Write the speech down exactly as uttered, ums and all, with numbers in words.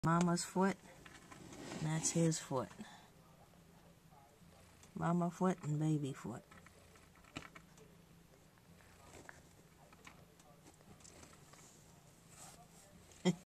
Mama's foot, and that's his foot. Mama foot and baby foot.